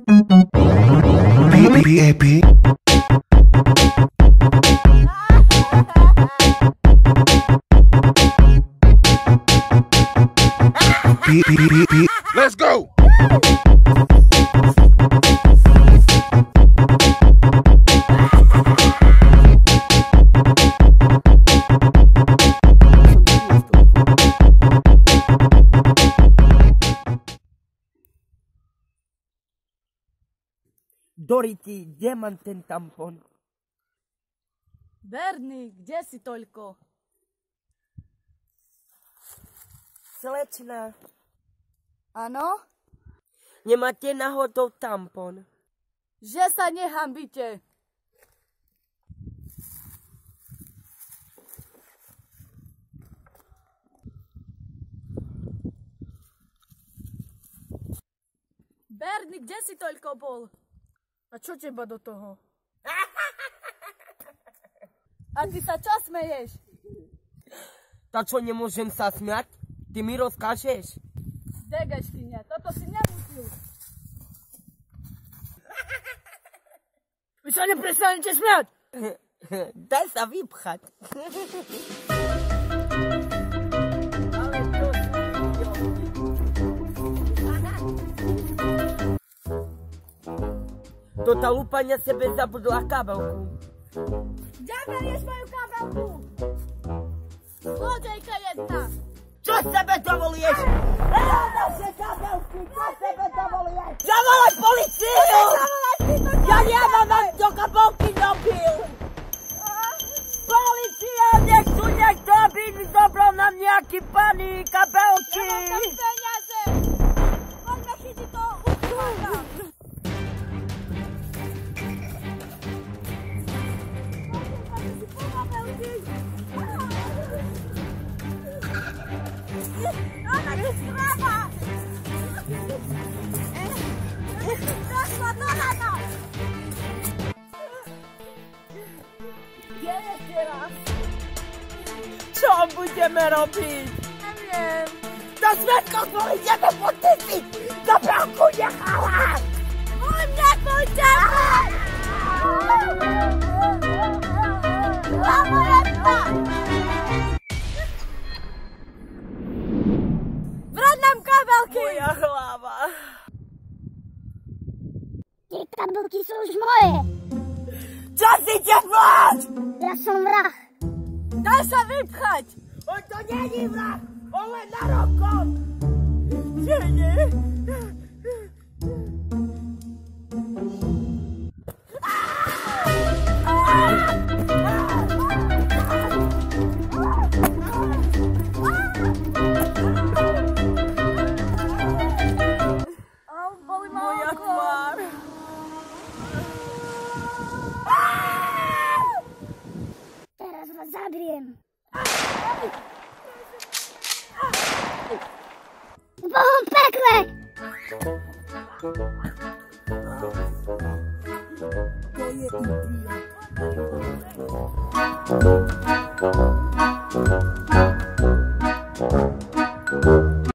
BAP. Let's go! Dority, kde mám ten tampon? Bernie, kde si toľko? Slečna, Áno? nemáte náhodou tampon? Že sa nehambite. Bernie, kde si toľko bol? A čo teba do toho? A ty sa čo smeješ? To čo, nemôžem sa smiať? Ty mi rozkážeš? Degeškyňa, toto si nemusel. Vy sa neprestanete smiať? Daj sa vypchať. Ale to do talúpania sebe zabudla kabelku. Kde berieš moju kabelku? Zlodejka jedna. Čo sebe dovoluješ? Naše kabelky, čo sebe dovoluješ? Zavolaj policiu! Ja nemám, vám do kabelky dobil! Policia, nech tu niekto, aby mi zobral nám nejaký paní kabelky! Ja mám tam peniaze! Poďme chytiť toho uchváka! Ona ti strava! Došla do rana! Kde je teraz? Čo budeme robiť? Neviem. Do Svetkovcov ideme po tysi! Kabelku nechala! Môj mňa kúťa! Lamoretka! Vráť nám kabelky! Moja hlava. Tie kabelky sú už moje. Čo si tebláč? Ja som vrah. Daj sa vypchať! On to není vrah! On len na rokov! Nie. Boli ma Moja oko. tvár. Teraz vás zabriem. V Bohom pekle! To je idiot.